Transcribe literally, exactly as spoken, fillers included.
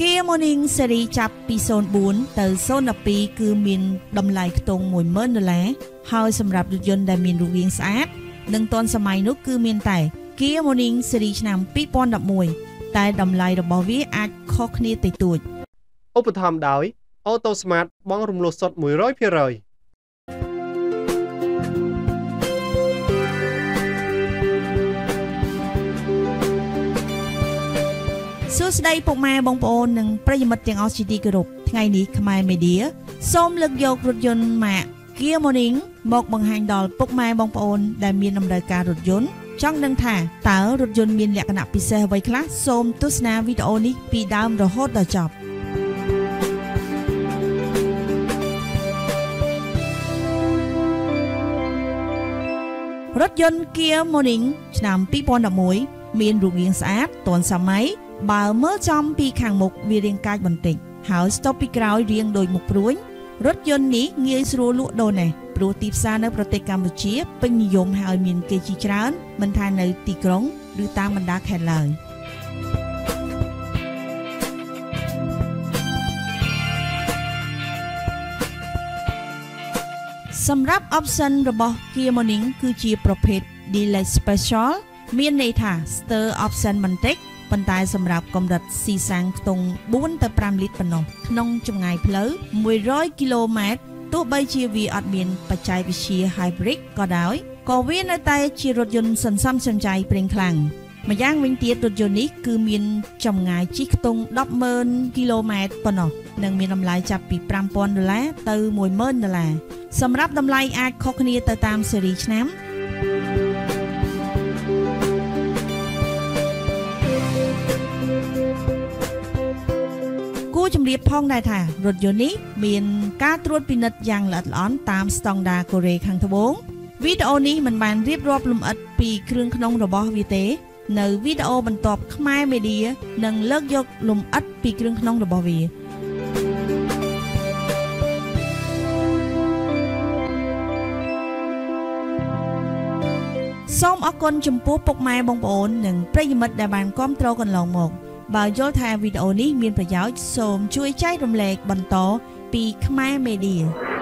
Kia Morning Series ចាប់ពីศูนย์bốnទៅศูนย์12គឺមានតម្លៃខ្ទង់មួយម៉ឺនដុល្លារហើយសម្រាប់រថយន្តដែលមានរូបរាងស្អាតនិងទាន់សម័យនោះគឺមានតែ Kia Morning Series ឆ្នាំពីរពាន់ដប់មួយតែតម្លៃរបស់វាអាចខុសគ្នាតិចតួចឧបត្ថម្ភដោយ Auto Smart បង់រំលោះសុទ្ធមួយរយភាគរយសួស្តីពុកម៉ែបងប្អូននិងប្រិយមិត្តទាំងអស់ជាទីគោរពថ្ងៃនេះខ្មែរ Media សូមលើកយករថយន្តម៉ាក Kia Morning មកបង្ហាញដល់ពុកម៉ែបងប្អូនដែលមានតម្រូវការរថយន្តចង់ដឹងថាតើរថយន្តមានលក្ខណៈពិសេសអ្វីខ្លះសូមទស្សនាវីដេអូនេះពីដើមរហូតដល់ចប់រថយន្ត Kia Morning ឆ្នាំពីរពាន់ដប់មួយមានរូបរាងស្អាតទាន់សម័យបើមើលចំពីខាងមុខវារាងកាចបន្តិចហើយស្តុបពីក្រោយរាងដូចមុខព្រួញរថយន្តនេះងាយស្រួលលក់ដូរណាស់ព្រោះទីផ្សារនៅប្រទេសកម្ពុជាពេញនិយមហើយមានគេជាច្រើនមិនថានៅទីក្រុងឬតាមបណ្ដាខេត្តឡើយសម្រាប់ option របស់ Kia Morning គឺជាប្រភេទ Delay Special មានន័យថាស្ទើរ option បន្តិចប៉ុន្តែសម្រាប់កម្រិតស៊ីសាំងខ្ទង់បួនទៅប្រាំលីត្រប៉ុណ្ណោះក្នុងចម្ងាយផ្លូវមួយរយគីឡូម៉ែត្រទោះបីជាវាអត់មានបច្ចេកវិទ្យា Hybrid ក៏ដោយក៏វានៅតែជារថយន្តសន្សំសំចៃប្រេងខ្លាំងម្យ៉ាងវិញទៀតរថយន្តនេះគឺមានចម្ងាយជិះខ្ទង់ដប់ម៉ឺនគីឡូម៉ែត្រប៉ុណ្ណោះនិងមានតម្លៃចាប់ពីប្រាំពាន់ដុល្លារទៅមួយម៉ឺនដុល្លារសម្រាប់តម្លៃអាចខុសគ្នាទៅតាមស៊េរីឆ្នាំគួរជម្រាបផងដែរថារថយន្តនេះមានការត្រួតពិនិត្យយ៉ាងល្អិតល្អន់តាមស្តង់ដារកូរ៉េខាងត្បូងវីដេអូនេះមិនបានរៀបរាប់លម្អិតពីគ្រឿងក្នុងរបស់វាទេនៅវីដេអូបន្ទាប់ខ្មែរ Media នឹងលើកយកលម្អិតពីគ្រឿងក្នុងរបស់វាសូមអរគុណចំពោះពុកម៉ែបងប្អូននិងប្រិយមិត្តដែលបានគាំទ្រកន្លងមកបើយល់ថាវីដេអូនេះមានប្រយោជន៍សូមជួយចែករំលែកបន្តពីខ្មែរ Media